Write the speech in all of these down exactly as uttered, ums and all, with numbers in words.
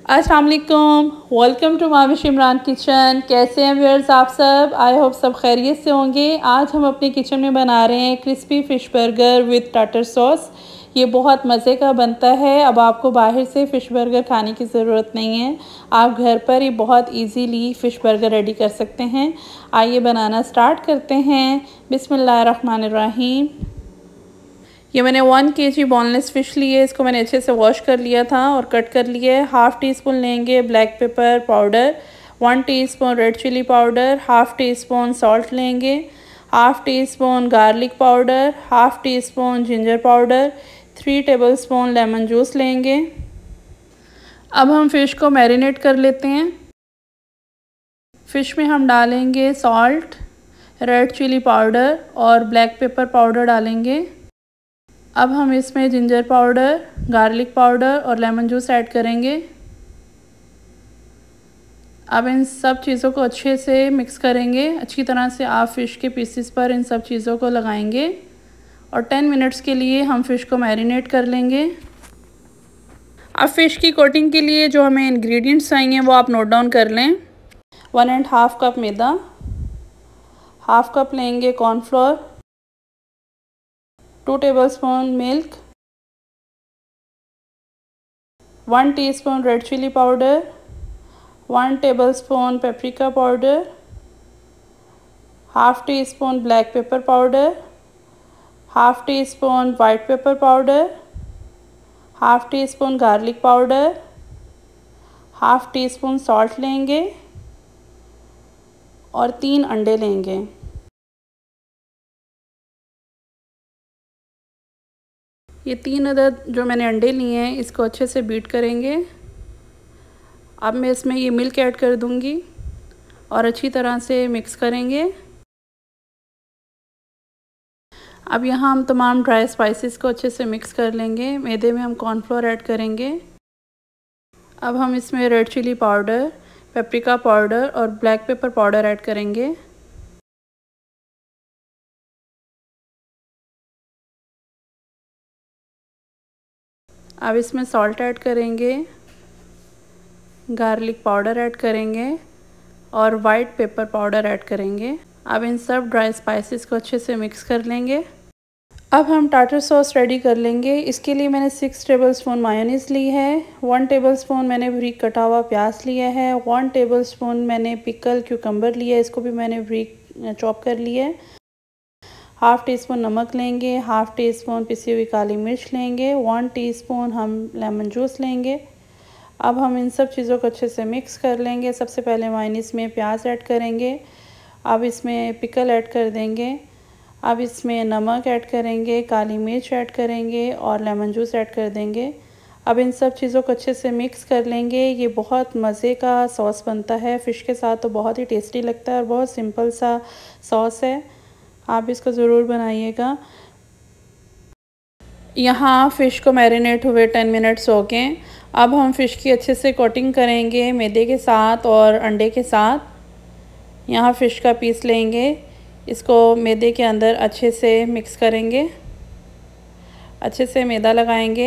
अस्सलाम वालेकुम, welcome to Mavish Imran kitchen. कैसे हैं व्यूअर्स आप सब? आई होप सब खैरियत से होंगे। आज हम अपने किचन में बना रहे हैं crispy fish burger with tartar sauce. ये बहुत मज़े का बनता है। अब आपको बाहर से फ़िश बर्गर खाने की ज़रूरत नहीं है, आप घर पर ही बहुत इजीली फ़िश बर्गर रेडी कर सकते हैं। आइए बनाना स्टार्ट करते हैं। बिस्मिल्लाहिर्रहमानिर्रहीम। ये मैंने वन केजी बोनलेस फ़िश ली है। इसको मैंने अच्छे से वॉश कर लिया था और कट कर लिया है। हाफ़ टी स्पून लेंगे black pepper powder, one teaspoon red chilli powder, half teaspoon salt लेंगे, half teaspoon garlic powder, half teaspoon ginger powder, three tablespoon lemon juice लेंगे। अब हम fish को marinate कर लेते हैं। Fish में हम डालेंगे सॉल्ट, रेड चिली पाउडर और ब्लैक पेपर पाउडर डालेंगे। अब हम इसमें जिंजर पाउडर, गार्लिक पाउडर और लेमन जूस ऐड करेंगे। अब इन सब चीज़ों को अच्छे से मिक्स करेंगे। अच्छी तरह से आप फ़िश के पीसेस पर इन सब चीज़ों को लगाएंगे और टेन मिनट्स के लिए हम फ़िश को मैरिनेट कर लेंगे। अब फ़िश की कोटिंग के लिए जो हमें इंग्रेडिएंट्स चाहिए वो आप नोट डाउन कर लें। One and half cup maida, half cup लेंगे cornflour, two tablespoon milk, one teaspoon red chilli powder, one tablespoon paprika powder, half teaspoon black pepper powder, half teaspoon white pepper powder, half teaspoon garlic powder, half teaspoon salt लेंगे और तीन अंडे लेंगे। ये तीन अदद जो मैंने अंडे लिए हैं इसको अच्छे से बीट करेंगे। अब मैं इसमें ये मिल्क ऐड कर दूंगी और अच्छी तरह से मिक्स करेंगे। अब यहाँ हम तमाम ड्राई स्पाइसेस को अच्छे से मिक्स कर लेंगे। मैदे में हम कॉर्नफ्लोर ऐड करेंगे। अब हम इसमें red chilli powder, paprika powder और ब्लैक पेपर पाउडर ऐड करेंगे। अब इसमें सॉल्ट ऐड करेंगे, गार्लिक पाउडर ऐड करेंगे और वाइट पेपर पाउडर ऐड करेंगे। अब इन सब ड्राई स्पाइसेस को अच्छे से मिक्स कर लेंगे। अब हम टाटर सॉस रेडी कर लेंगे। इसके लिए मैंने सिक्स टेबलस्पून मायोनीज़ ली है, वन टेबलस्पून मैंने बारीक कटा हुआ प्याज लिया है, वन टेबलस्पून मैंने पिकल क्यूकम्बर लिया है, इसको भी मैंने बारीक चॉप कर लिया है। हाफ़ टी स्पून नमक लेंगे, हाफ़ टी स्पून पिसी हुई काली मिर्च लेंगे, वन टीस्पून हम लेमन जूस लेंगे। अब हम इन सब चीज़ों को अच्छे से मिक्स कर लेंगे। सबसे पहले मायोनीज़ में प्याज ऐड करेंगे, अब इसमें पिकल ऐड कर देंगे, अब इसमें नमक ऐड करेंगे, काली मिर्च ऐड करेंगे और लेमन जूस ऐड कर देंगे। अब इन सब चीज़ों को अच्छे से मिक्स कर लेंगे। ये बहुत मज़े का सॉस बनता है, फ़िश के साथ तो बहुत ही टेस्टी लगता है और बहुत सिंपल सा सॉस है, आप इसको ज़रूर बनाइएगा। यहाँ फ़िश को मैरिनेट हुए टेन मिनट्स हो गए। अब हम फ़िश की अच्छे से कोटिंग करेंगे मैदे के साथ और अंडे के साथ। यहाँ फ़िश का पीस लेंगे, इसको मैदे के अंदर अच्छे से मिक्स करेंगे, अच्छे से मैदा लगाएंगे।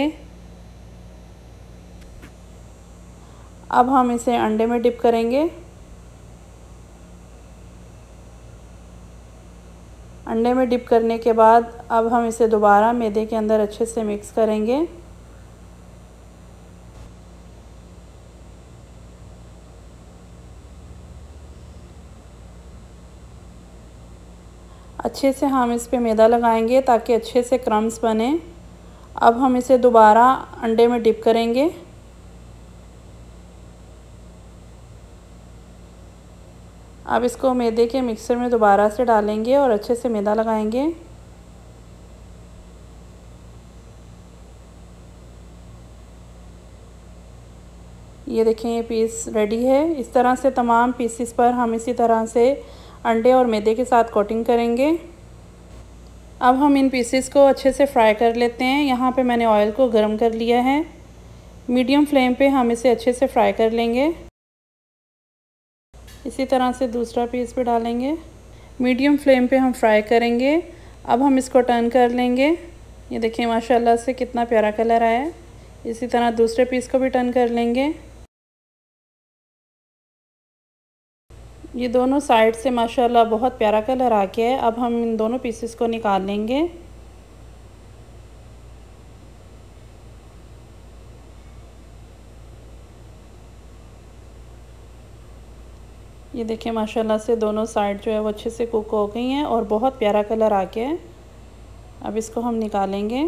अब हम इसे अंडे में डिप करेंगे। अंडे में डिप करने के बाद अब हम इसे दोबारा मैदे के अंदर अच्छे से मिक्स करेंगे। अच्छे से हम इस पे मैदा लगाएंगे ताकि अच्छे से क्रम्स बने। अब हम इसे दोबारा अंडे में डिप करेंगे। अब इसको मैदे के मिक्सर में दोबारा से डालेंगे और अच्छे से मैदा लगाएंगे। ये देखें, ये पीस रेडी है। इस तरह से तमाम पीसेस पर हम इसी तरह से अंडे और मैदे के साथ कोटिंग करेंगे। अब हम इन पीसेस को अच्छे से फ्राई कर लेते हैं। यहाँ पे मैंने ऑयल को गर्म कर लिया है। मीडियम फ्लेम पे हम इसे अच्छे से फ्राई कर लेंगे। इसी तरह से दूसरा पीस भी डालेंगे। मीडियम फ्लेम पे हम फ्राई करेंगे। अब हम इसको टर्न कर लेंगे। ये देखिए माशाल्लाह से कितना प्यारा कलर आया है। इसी तरह दूसरे पीस को भी टर्न कर लेंगे। ये दोनों साइड से माशाल्लाह बहुत प्यारा कलर आ गया है। अब हम इन दोनों पीसेस को निकाल लेंगे। ये देखिए माशाल्लाह से दोनों साइड जो है वो अच्छे से कुक हो गई हैं और बहुत प्यारा कलर आ गया है। अब इसको हम निकालेंगे।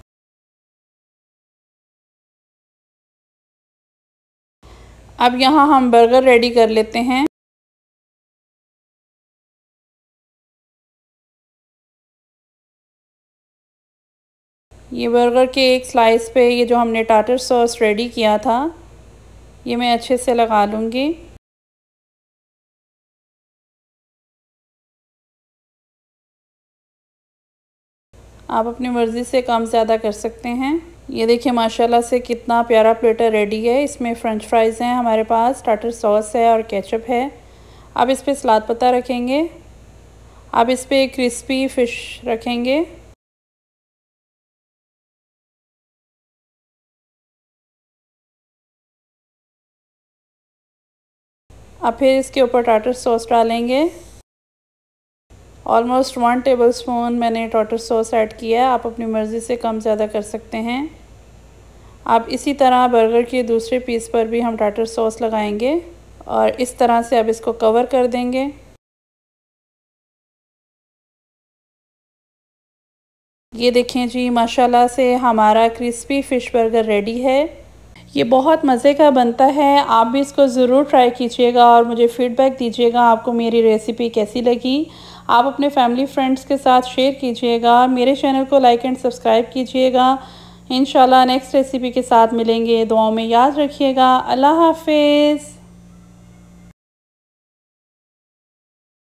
अब यहाँ हम बर्गर रेडी कर लेते हैं। ये बर्गर के एक स्लाइस पे ये जो हमने टार्टर सॉस रेडी किया था ये मैं अच्छे से लगा लूँगी। आप अपनी मर्ज़ी से कम ज़्यादा कर सकते हैं। ये देखिए माशाल्लाह से कितना प्यारा प्लेटर रेडी है। इसमें फ़्रेंच फ्राइज़ हैं हमारे पास, टार्टर सॉस है और केचप है। अब इस पे सलाद पत्ता रखेंगे। अब इस पे क्रिस्पी फ़िश रखेंगे। अब फिर इसके ऊपर टार्टर सॉस डालेंगे। ऑलमोस्ट वन टेबल स्पून मैंने टार्टर सॉस ऐड किया है। आप अपनी मर्ज़ी से कम ज़्यादा कर सकते हैं। अब इसी तरह बर्गर के दूसरे पीस पर भी हम टार्टर सॉस लगाएंगे और इस तरह से अब इसको कवर कर देंगे। ये देखें जी माशाल्लाह से हमारा क्रिस्पी फ़िश बर्गर रेडी है। ये बहुत मज़े का बनता है। आप भी इसको ज़रूर ट्राई कीजिएगा और मुझे फ़ीडबैक दीजिएगा आपको मेरी रेसिपी कैसी लगी। आप अपने फैमिली फ्रेंड्स के साथ शेयर कीजिएगा। मेरे चैनल को लाइक एंड सब्सक्राइब कीजिएगा। इंशाल्लाह नेक्स्ट रेसिपी के साथ मिलेंगे। दुआओं में याद रखिएगा। अल्लाह हाफ़िज़।